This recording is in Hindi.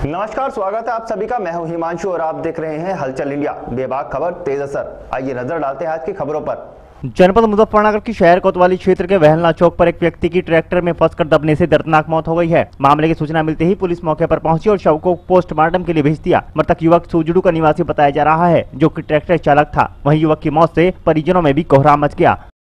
नमस्कार, स्वागत है आप सभी का। मैं हूं हिमांशु और आप देख रहे हैं हलचल इंडिया। बेबाक खबर तेज असर। आइए नजर डालते हैं आज की खबरों पर। जनपद मुजफ्फरनगर की शहर कोतवाली क्षेत्र के वहलना चौक पर एक व्यक्ति की ट्रैक्टर में फंसकर दबने से दर्दनाक मौत हो गई है। मामले की सूचना मिलते ही पुलिस मौके पर पहुंची और शव को पोस्टमार्टम के लिए भेज दिया। मृतक युवक सुजड़ू का निवासी बताया जा रहा है, जो कि ट्रैक्टर चालक था। वहीं युवक की मौत से परिजनों में भी कोहराम मच गया।